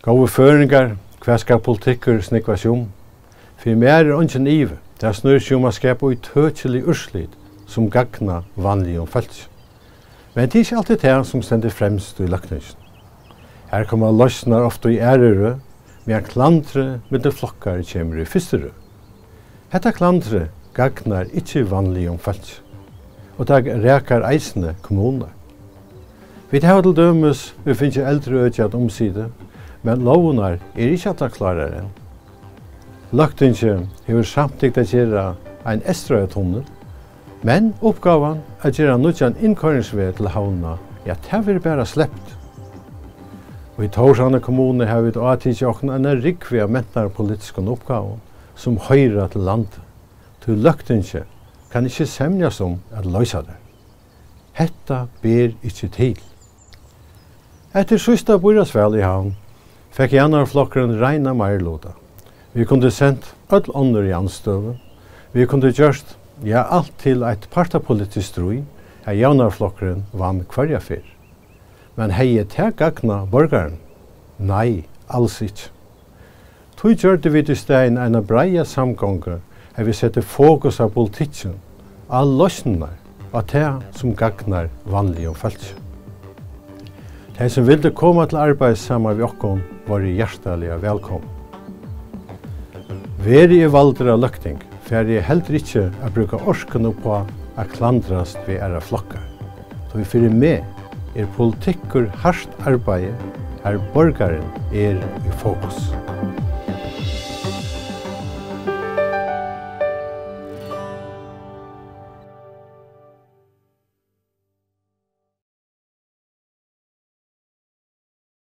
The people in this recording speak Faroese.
Gode føringar, hva skal politikker snikva seg om? For mer ingen ive, det snur seg om å skape utøkelig urslit som gagna vanlige folk. Men det er ikke alltid det som stender fremst i løkningen. Her kommer løsner ofte i ærere, men klandre med de flokkar kommer i fyrstere. Hetta klandre gagnar ikke vanlige folk, og det rekar eisende kommuner. Vi tar til dømes, vi finner eldre øyne omside, men lovnar ikke at det klarer enn. Løkningen har samtidig å gjøre en Estrøya-tunnel, men oppgaven er å gjøre nødvendig innkøringsvei til havna, ja, det vil bare sleppt. Og i Tórshavnar kommune har vi åtidget oss en rikve av mentare politiske oppgaver som høyrer til landet. Til løkningen kan ikke semjas om at løse det. Hetta ber ikke til. Etter sista byrasvel i havn fikk janarflokkeren reina meirlota. Vi kunne sendt all ånder i anstøve. Vi kunne gjørst, ja, alt til et partapolitisk strui, at janarflokkeren vann kvarja fyr. Men hei det gagna borgaren? Nei, alls ikke. Tog gjørte vi til stein en breia samgånger at vi setter fokus av politikken, av løsninger, av det som gagnar vanlige folk. De som ville komme til arbeid sammen med oss var hjertelig velkommen. Veri i valder av løkting, for jeg heller ikke å bruke orsken på å klandrast ved ære flokkar. Så vi fyrir med politikker hardt arbeid, her borgaren i fokus.